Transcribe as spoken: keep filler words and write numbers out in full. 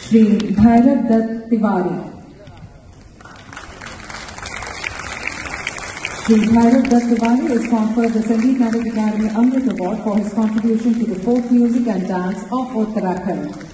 Shri Bhairav Dutt Tiwari. Shri Bhairav Dutt Tiwari is conferred the Sangeet Natak Academy Amrit Award for his contribution to the folk music and dance of Uttarakhand.